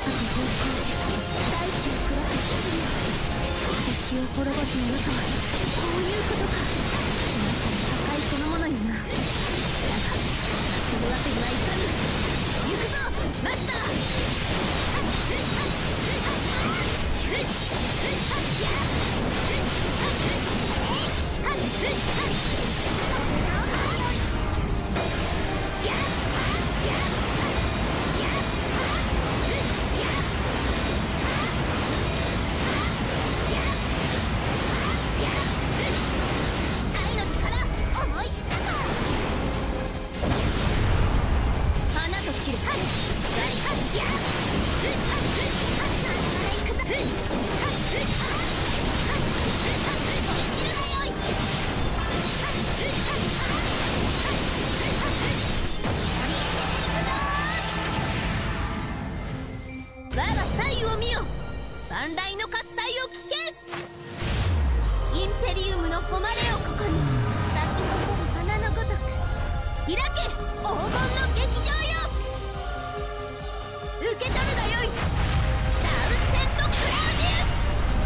く方向、大地を砕く質量、星を滅ぼすものとはこういうことか。まさに破壊そのものよな。だが負けるわけにはいかぬ。行くぞマスター。愛の力思い知ったか。花と散るガリやっ行くぞ。落ちるがよい。我が才を見よ。万来の喝采を聞け。インペリウムの誉れをここに咲き誇る花のごとく開け黄金の劇場よ。受け取るがよい。ダウンセント・クラウディウス。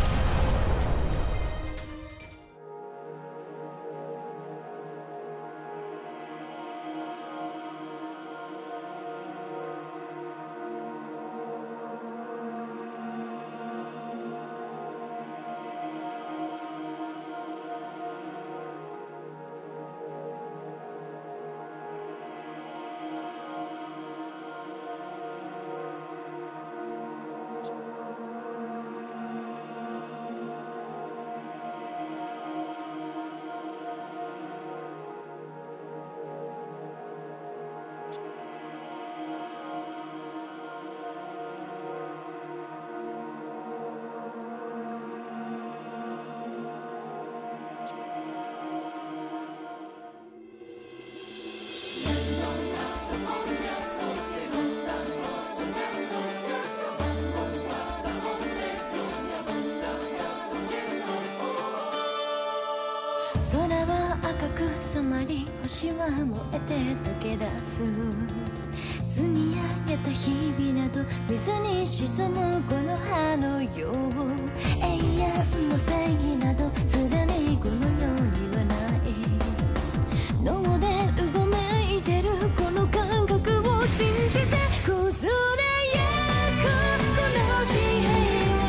空は赤く染まり、星は燃えて溶け出す。積み上げた日々など水に沈むこの葉のよう。永遠の正義などすでにこの世にはない。脳でうごめいてるこの感覚を信じて崩れゆくこの紙幣を。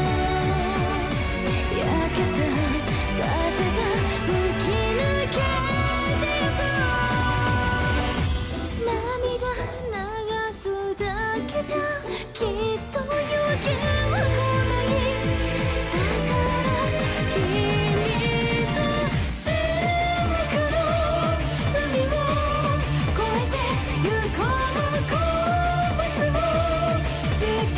焼けた風が吹き抜けてゆく。涙流すだけじゃきっと勇気は来ない。だから君と世界の海を越えてゆこう。コンパスを捨てて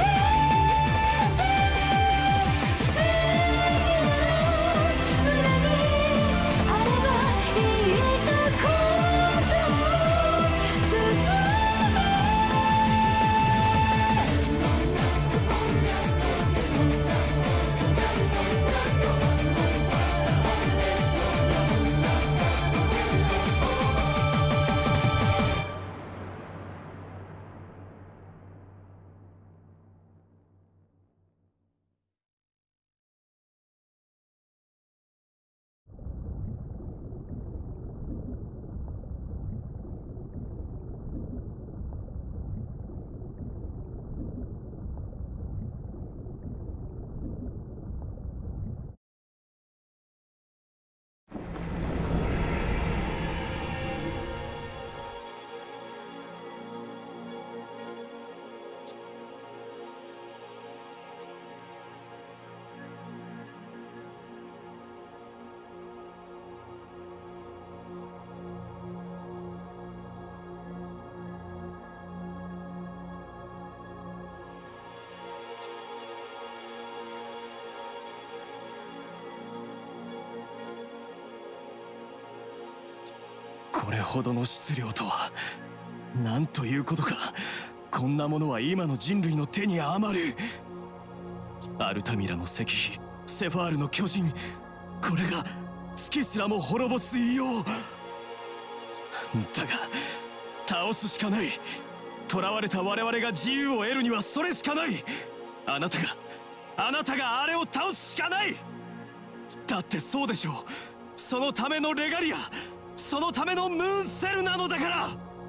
正義の村にあればいいとことを進め。 これほどの質量とは、なんということか。こんなものは今の人類の手に余る。アルタミラの石碑、セファールの巨人、これが月すらも滅ぼす異様。だが倒すしかない。 囚われた我々が自由を得るにはそれしかない。あなたがあれを倒すしかない。だってそうでしょう。そのためのレガリア、そのためのムーンセルなのだから。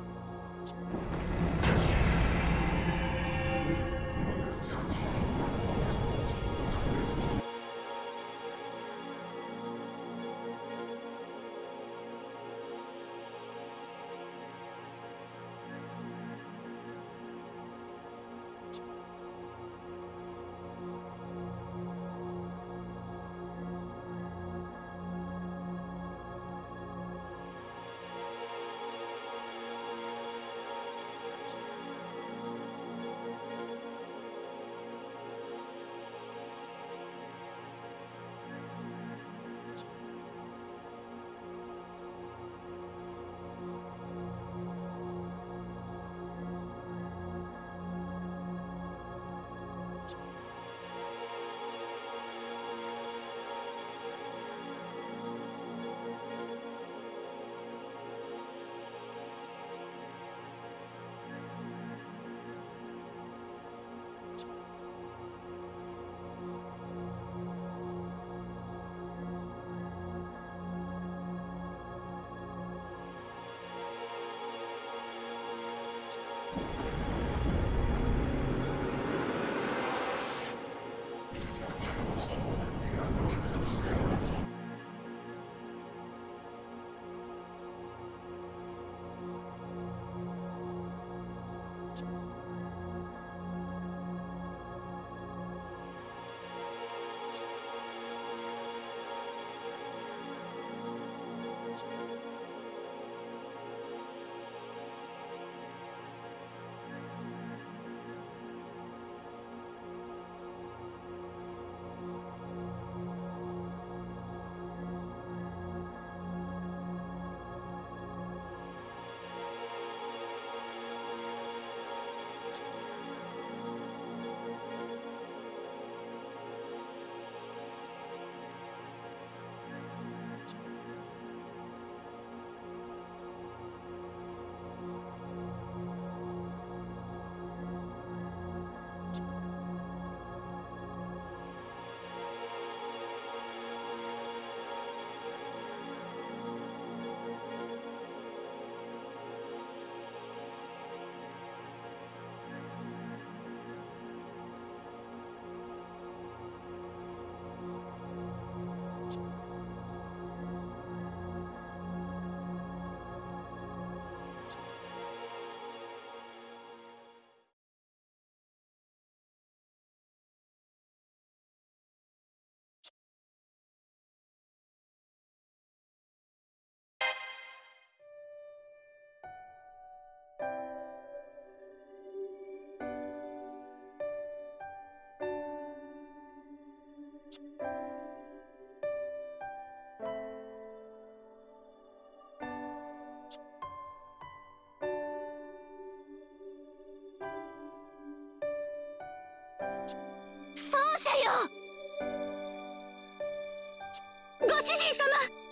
ご主人様。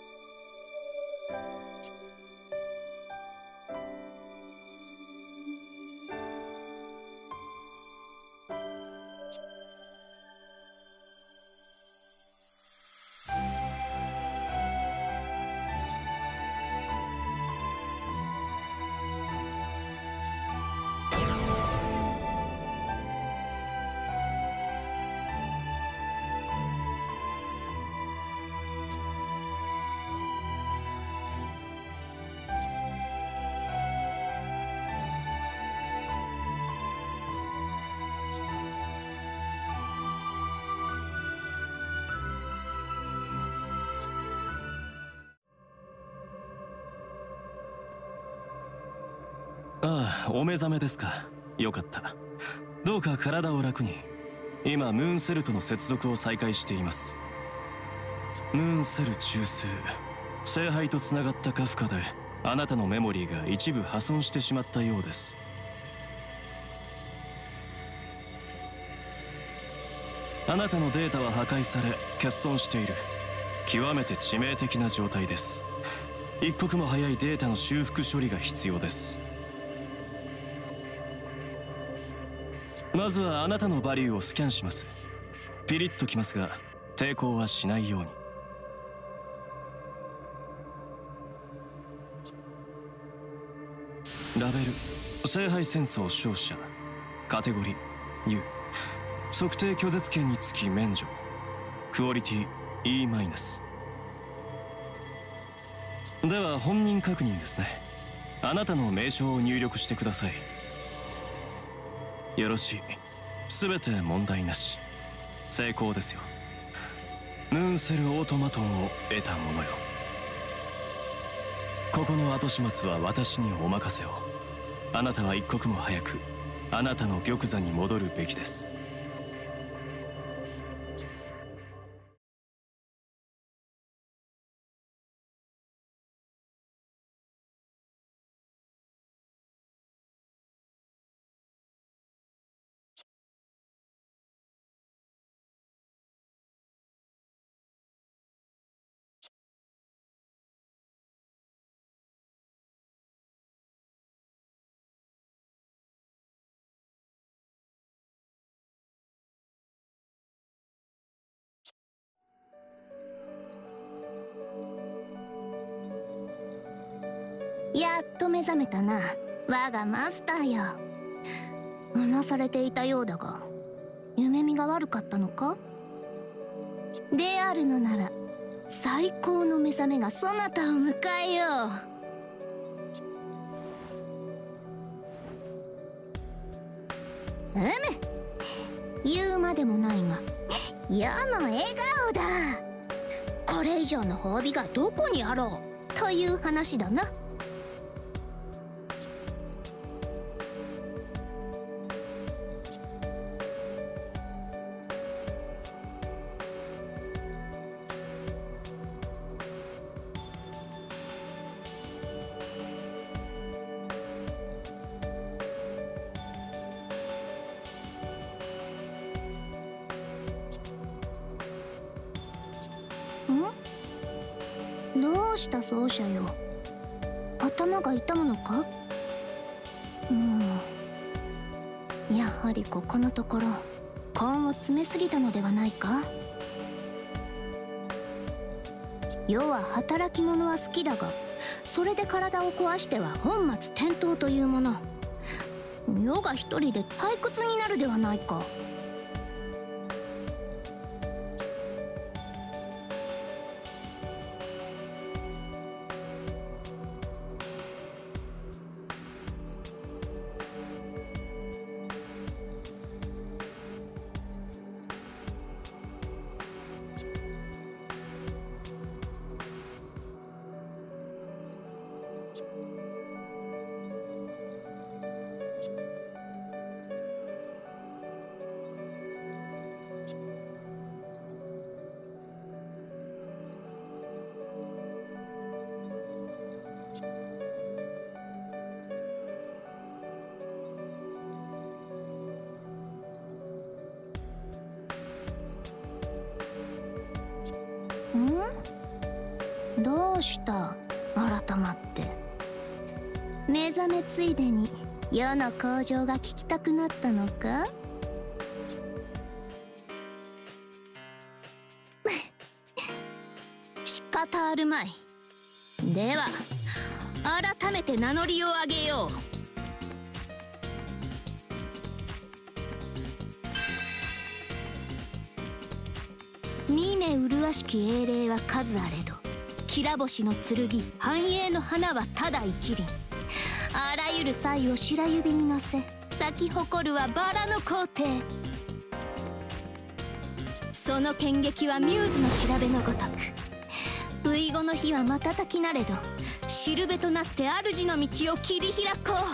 ああ、お目覚めですか。よかった。どうか体を楽に。今ムーンセルとの接続を再開しています。ムーンセル中枢、聖杯とつながったカフカであなたのメモリーが一部破損してしまったようです。あなたのデータは破壊され欠損している。極めて致命的な状態です。一刻も早いデータの修復処理が必要です。 まずはあなたのバリューをスキャンします。ピリッときますが抵抗はしないように。ラベル聖杯戦争勝者。カテゴリー U。 測定拒絶権につき免除。クオリティ E-。 では本人確認ですね。あなたの名称を入力してください。よろしい。全て問題なし。成功ですよ。ムーンセルオートマトンを得たものよ。ここの後始末は私にお任せを。あなたは一刻も早くあなたの玉座に戻るべきです。 やっと目覚めたな、我がマスターよ。うなされていたようだが、夢見が悪かったのか？であるのなら最高の目覚めがそなたを迎えよう。言うまでもないが世の笑顔だ。これ以上の褒美がどこにあろうという話だな。どうした奏者よ。頭が痛むのか？やはりここのところ根を詰めすぎたのではないか？世は働き者は好きだが、それで体を壊しては本末転倒というもの。世が一人で退屈になるではないか。どうした改まって。目覚めついでに世の向上が聞きたくなったのか？仕方あるまい。では改めて名乗りを上げよう。見目麗しき英霊は数あれど、きら星の剣繁栄の花はただ一輪。あらゆる才を白指に乗せ、咲き誇るはバラの皇帝。その剣撃はミューズの調べのごとく、遺後の日は瞬きなれど、しるべとなって主の道を切り開こう。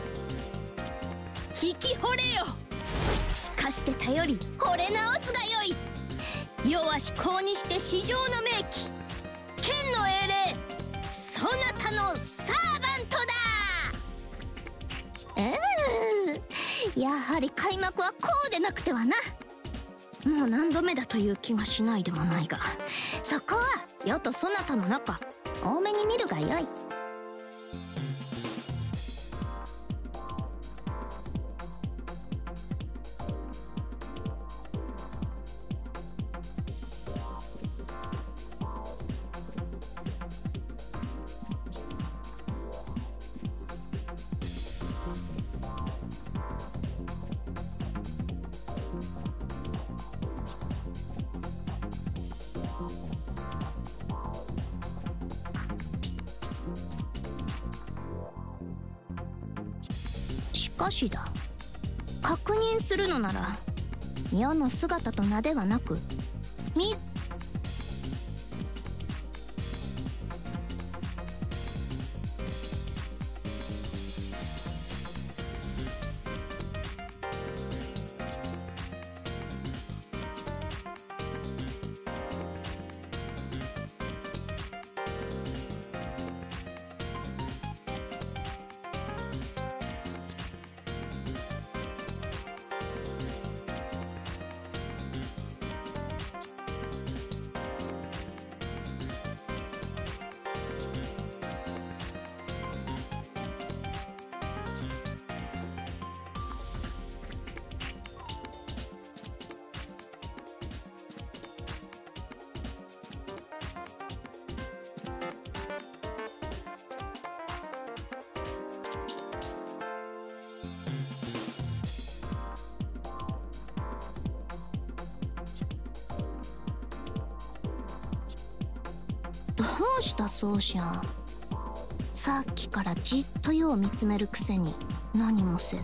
聞き惚れよ。しかして頼り惚れ直すがよい。世は至高にして至上の名器、剣の英霊、そなたのサーバントだ。やはり開幕はこうでなくてはな。もう何度目だという気がしないでもないが、そこは世とそなたの仲多めに見るがよい。 かしだ、確認するのなら世の姿と名ではなくどうしたソーシャン。さっきからじっと世を見つめるくせに何もせず。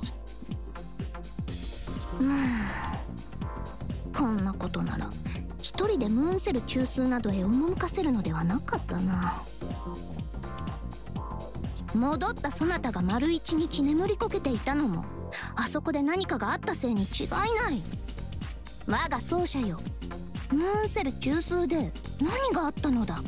こんなことなら一人でムーンセル中枢などへ赴かせるのではなかったな。戻ったそなたが丸一日眠りこけていたのもあそこで何かがあったせいに違いない。我が奏者よ、ムーンセル中枢で何があったのだ。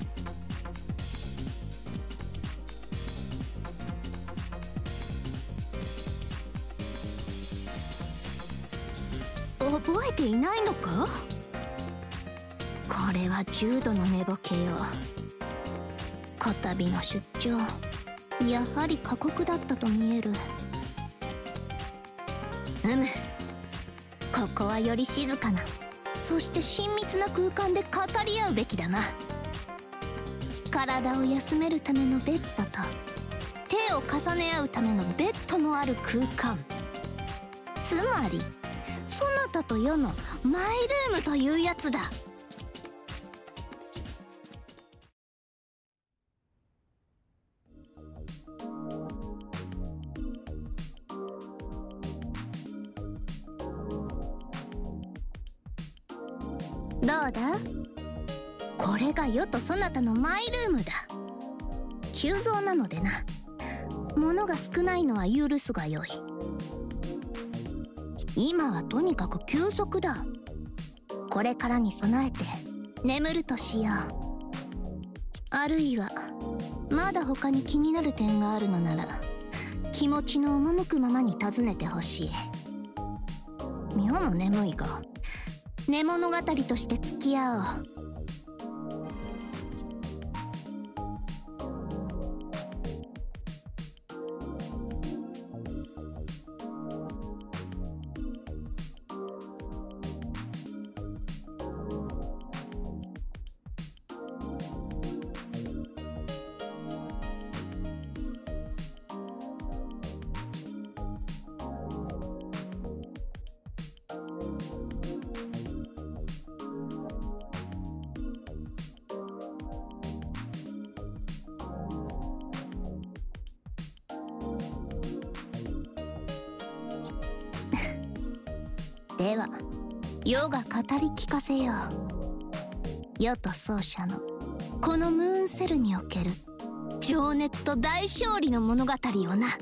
覚えていないのか。これは重度の寝ぼけよ。こたびの出張、やはり過酷だったと見える。ここはより静かな、そして親密な空間で語り合うべきだな。体を休めるためのベッドと手を重ね合うためのベッドのある空間、つまりそなたと世のマイルームというやつだ。どうだ、これが世とそなたのマイルームだ。急増なのでな、物が少ないのは許すがよい。今はとにかく休息だ。これからに備えて眠るとしよう。あるいはまだ他に気になる点があるのなら気持ちの赴くままに尋ねてほしい。妙も眠いが寝物語として付き合おう。では世が語り聞かせよう。世と奏者のこのムーンセルにおける情熱と大勝利の物語をな。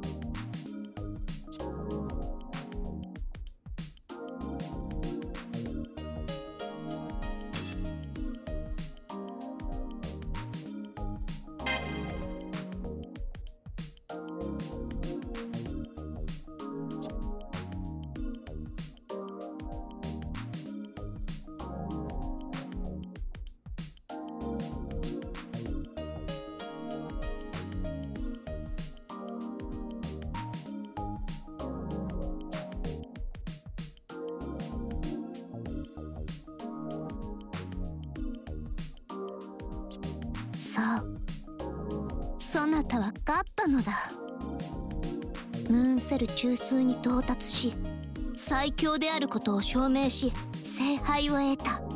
そなたは勝ったのだ。ムーンセル中枢に到達し最強であることを証明し聖杯を得た。